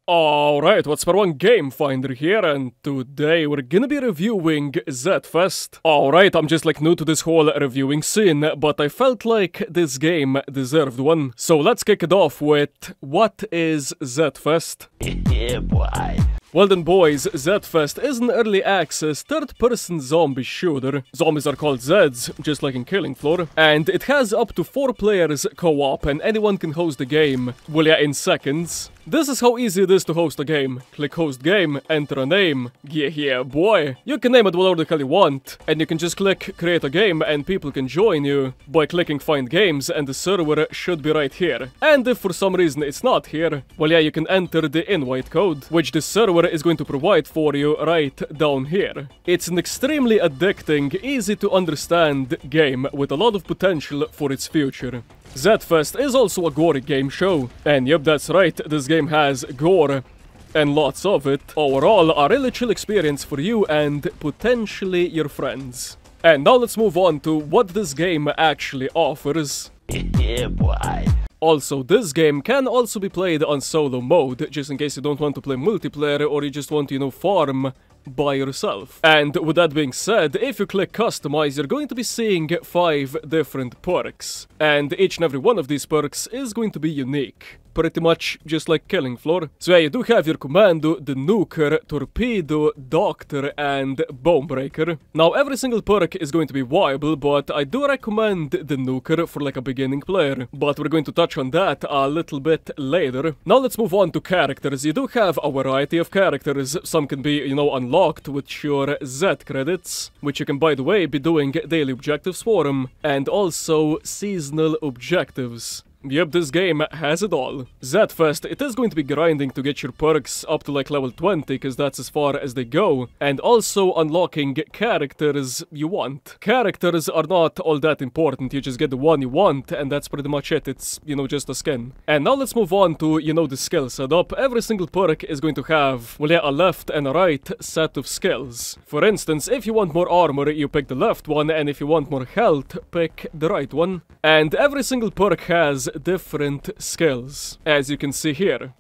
Alright, what's for one Game Finder here, and today we're gonna be reviewing Z-Fest. Alright, I'm just like new to this whole reviewing scene, but I felt like this game deserved one. So let's kick it off with, what is Z-Fest? Yeah, boy. Well then boys, Z-Fest is an early access third-person zombie shooter. Zombies are called Zeds, just like in Killing Floor. And it has up to 4 players co-op and anyone can host the game. Well yeah, in seconds. This is how easy it is to host a game. Click host game, enter a name. Yeah boy. You can name it whatever the hell you want. And you can just click create a game and people can join you by clicking find games, and the server should be right here. And if for some reason it's not here, well yeah, you can enter the invite code, which the server is going to provide for you right down here. It's an extremely addicting, easy to understand game with a lot of potential for its future. Z-Fest is also a gory game show, and yep, that's right, this game has gore, and lots of it. Overall, a really chill experience for you and potentially your friends. And now let's move on to what this game actually offers. Yeah, boy. Also, this game can also be played on solo mode, just in case you don't want to play multiplayer or you just want to, farm by yourself. And with that being said, if you click customize, you're going to be seeing 5 different perks. And each and every one of these perks is going to be unique. Pretty much just like Killing Floor. So yeah, you do have your Commando, the Nuker, Torpedo, Doctor, and Bonebreaker. Now every single perk is going to be viable, but I do recommend the Nuker for like a beginning player. But we're going to touch on that a little bit later. Now let's move on to characters. You do have a variety of characters. Some can be, unlocked with your Z credits, which you can, by the way, be doing daily objectives for them, and also seasonal objectives. Yep, this game has it all. Z-Fest, it is going to be grinding to get your perks up to like level 20, because that's as far as they go, and also unlocking characters you want. Characters are not all that important, you just get the one you want, and that's pretty much it. It's, just a skin. And now let's move on to, the skill setup. Every single perk is going to have, well yeah, a left and a right set of skills. For instance, if you want more armor, you pick the left one, and if you want more health, pick the right one. And every single perk has different skills, as you can see here.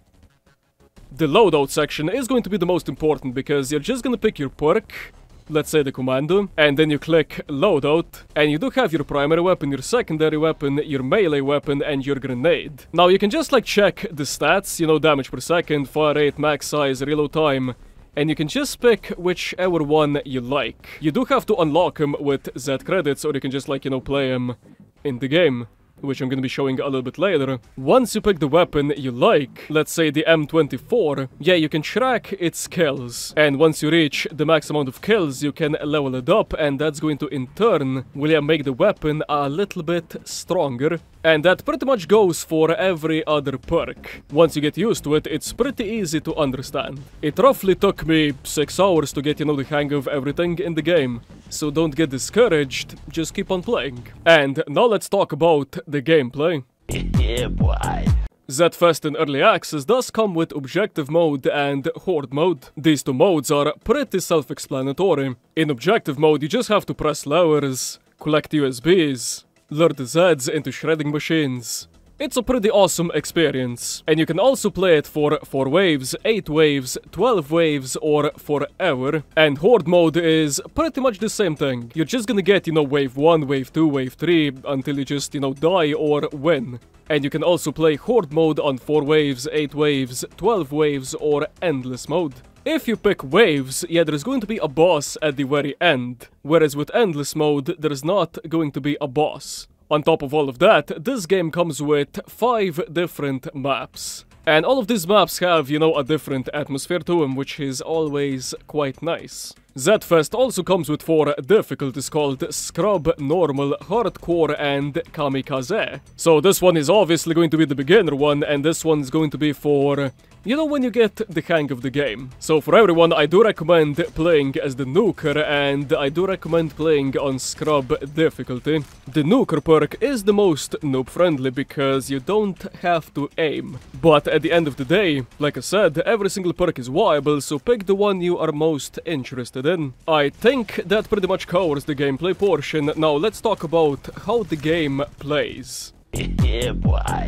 The loadout section is going to be the most important, because you're just gonna pick your perk, let's say the Commando, and then you click loadout, and you do have your primary weapon, your secondary weapon, your melee weapon, and your grenade. Now you can just like check the stats, damage per second, fire rate, max size, reload time, and you can just pick whichever one you like. You do have to unlock them with Z credits, or you can just like, play them in the game, which I'm gonna be showing a little bit later. Once you pick the weapon you like, let's say the M24, yeah, you can track its kills. And once you reach the max amount of kills, you can level it up, and that's going to in turn, will yeah, make the weapon a little bit stronger. And that pretty much goes for every other perk. Once you get used to it, it's pretty easy to understand. It roughly took me 6 hours to get, the hang of everything in the game. So don't get discouraged, just keep on playing. And now let's talk about the gameplay. Yeah, boy. Z-Fest in Early Access does come with Objective Mode and Horde Mode. These 2 modes are pretty self-explanatory. In Objective Mode, you just have to press levers, collect USBs, lure the Zeds into shredding machines. It's a pretty awesome experience, and you can also play it for 4 waves, 8 waves, 12 waves, or forever. And Horde mode is pretty much the same thing. You're just gonna get, wave 1, wave 2, wave 3, until you just, die or win. And you can also play Horde mode on 4 waves, 8 waves, 12 waves, or Endless mode. If you pick waves, yeah, there's going to be a boss at the very end, whereas with Endless mode, there's not going to be a boss. On top of all of that, this game comes with 5 different maps. And all of these maps have, a different atmosphere to them, which is always quite nice. Z-Fest also comes with 4 difficulties called Scrub, Normal, Hardcore, and Kamikaze. So this one is obviously going to be the beginner one, and this one's going to be for, when you get the hang of the game. So for everyone, I do recommend playing as the Nuker, and I do recommend playing on Scrub difficulty. The Nuker perk is the most noob-friendly because you don't have to aim. But at the end of the day, like I said, every single perk is viable, so pick the one you are most interested in. I think that pretty much covers the gameplay portion. Now let's talk about how the game plays. Yeah, boy.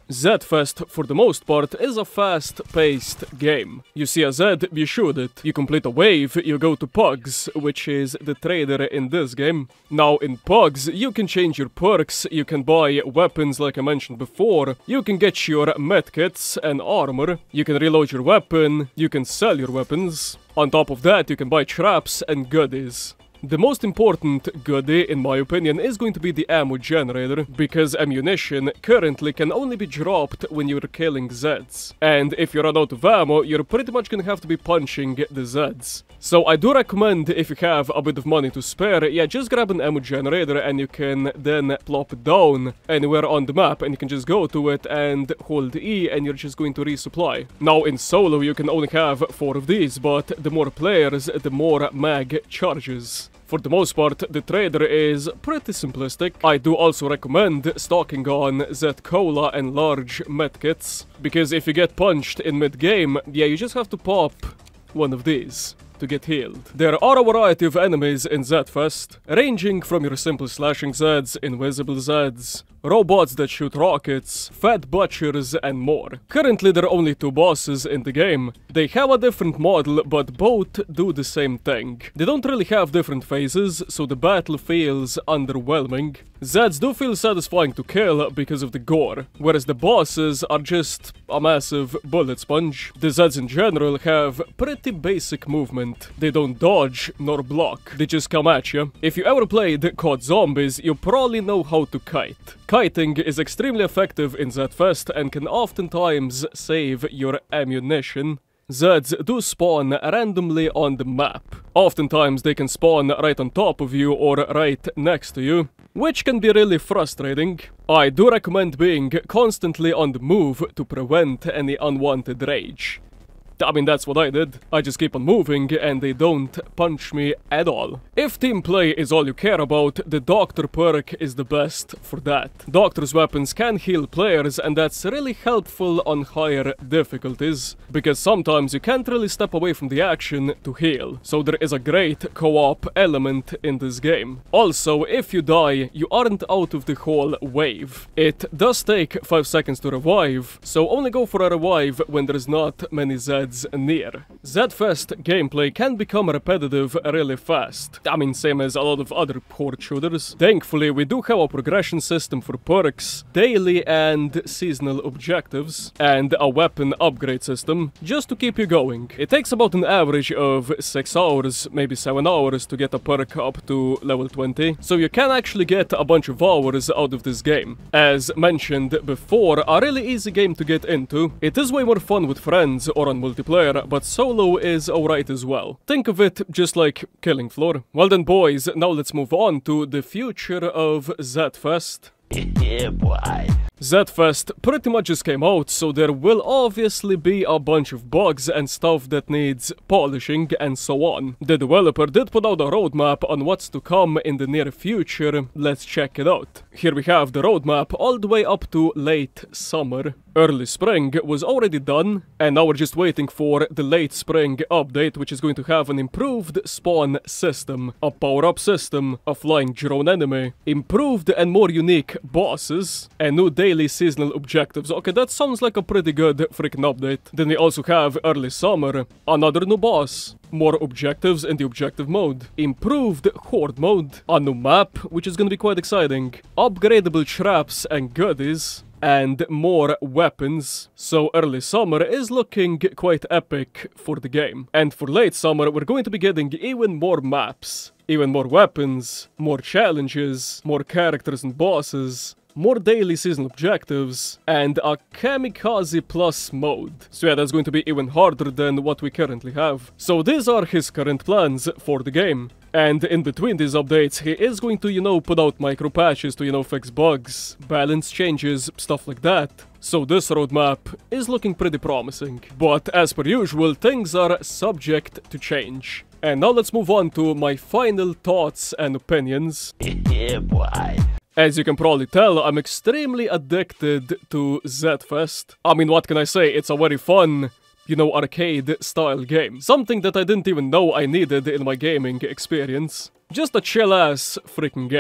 Z-Fest, for the most part, is a fast-paced game. You see a Z, you shoot it. You complete a wave, you go to Pugs, which is the trader in this game. Now, in Pugs, you can change your perks, you can buy weapons like I mentioned before, you can get your medkits and armor, you can reload your weapon, you can sell your weapons. On top of that, you can buy traps and goodies. The most important goodie, in my opinion, is going to be the ammo generator, because ammunition currently can only be dropped when you're killing Zeds. And if you run out of ammo, you're pretty much gonna have to be punching the Zeds. So I do recommend, if you have a bit of money to spare, yeah, just grab an ammo generator and you can then plop it down anywhere on the map and you can just go to it and hold E and you're just going to resupply. Now in solo you can only have 4 of these, but the more players, the more mag charges. For the most part, the trader is pretty simplistic. I do also recommend stocking on Z-Cola and large medkits, because if you get punched in mid-game, yeah, you just have to pop one of these to get healed. There are a variety of enemies in Z-Fest, ranging from your simple slashing Zeds, invisible Zeds, robots that shoot rockets, fat butchers, and more. Currently there are only 2 bosses in the game. They have a different model, but both do the same thing. They don't really have different phases, so the battle feels underwhelming. Zeds do feel satisfying to kill because of the gore, whereas the bosses are just a massive bullet sponge. The Zeds in general have pretty basic movement. They don't dodge nor block, they just come at you. If you ever played COD Zombies, you probably know how to kite. Kiting is extremely effective in Z-Fest and can oftentimes save your ammunition. Zeds do spawn randomly on the map. Oftentimes they can spawn right on top of you or right next to you, which can be really frustrating. I do recommend being constantly on the move to prevent any unwanted rage. I mean, that's what I did. I just keep on moving and they don't punch me at all. If team play is all you care about, the Doctor perk is the best for that. Doctor's weapons can heal players and that's really helpful on higher difficulties, because sometimes you can't really step away from the action to heal. So there is a great co-op element in this game. Also, if you die, you aren't out of the whole wave. It does take 5 seconds to revive, so only go for a revive when there's not many Zeds near. Z-Fest gameplay can become repetitive really fast. I mean, same as a lot of other horde shooters. Thankfully, we do have a progression system for perks, daily and seasonal objectives, and a weapon upgrade system, just to keep you going. It takes about an average of 6 hours, maybe 7 hours to get a perk up to level 20, so you can actually get a bunch of hours out of this game. As mentioned before, a really easy game to get into. It is way more fun with friends or on multiplayer, but solo is alright as well. Think of it just like Killing Floor. Well then boys, now let's move on to the future of Z-Fest. Yeah, boy. Z-Fest pretty much just came out, so there will obviously be a bunch of bugs and stuff that needs polishing and so on. The developer did put out a roadmap on what's to come in the near future. Let's check it out. Here we have the roadmap all the way up to late summer. Early spring was already done, and now we're just waiting for the late spring update, which is going to have an improved spawn system, a power-up system, a flying drone enemy, improved and more unique bosses, and new daily seasonal objectives. Okay, that sounds like a pretty good freaking update. Then we also have early summer, another new boss, more objectives in the objective mode, improved horde mode, a new map, which is gonna be quite exciting, upgradable traps and goodies, and more weapons. So early summer is looking quite epic for the game. And for late summer, we're going to be getting even more maps, even more weapons, more challenges, more characters and bosses, more daily season objectives, and a Kamikaze Plus mode. So yeah, that's going to be even harder than what we currently have. So these are his current plans for the game. And in between these updates, he is going to, put out micro patches to, fix bugs, balance changes, stuff like that. So this roadmap is looking pretty promising. But as per usual, things are subject to change. And now let's move on to my final thoughts and opinions. Yeah, boy. As you can probably tell, I'm extremely addicted to Z-Fest. I mean, what can I say? It's a very fun, arcade-style game. Something that I didn't even know I needed in my gaming experience. Just a chill-ass freaking game.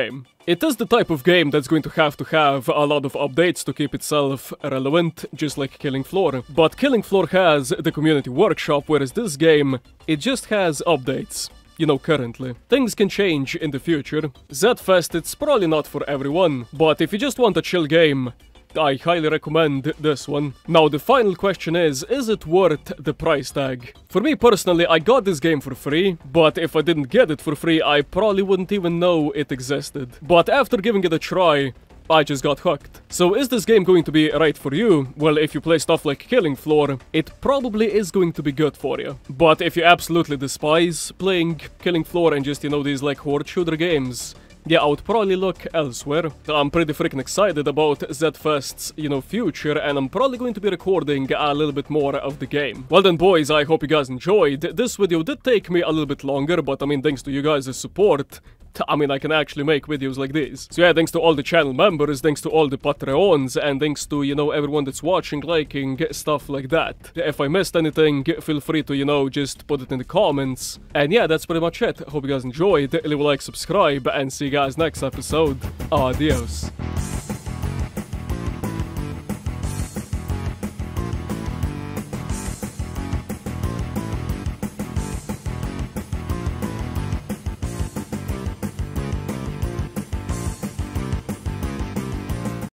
It is the type of game that's going to have a lot of updates to keep itself relevant, just like Killing Floor. But Killing Floor has the community workshop, whereas this game, it just has updates. You know, currently. Things can change in the future. Z-Fest, it's probably not for everyone, but if you just want a chill game, I highly recommend this one. Now, the final question is it worth the price tag? For me personally, I got this game for free, but if I didn't get it for free, I probably wouldn't even know it existed. But after giving it a try, I just got hooked. So is this game going to be right for you? Well, if you play stuff like Killing Floor, it probably is going to be good for you. But if you absolutely despise playing Killing Floor and just, you know, these like horde shooter games, yeah, I would probably look elsewhere. I'm pretty freaking excited about Z-Fest's, you know, future, and I'm probably going to be recording a little bit more of the game. Well then, boys, I hope you guys enjoyed. This video did take me a little bit longer, but I mean, thanks to you guys' support, I mean, I can actually make videos like this. So yeah, thanks to all the channel members, thanks to all the Patreons, and thanks to, you know, everyone that's watching, liking, stuff like that. If I missed anything, feel free to, you know, just put it in the comments. And yeah, that's pretty much it. Hope you guys enjoyed. Leave a like, subscribe, and see you guys next episode. Adios.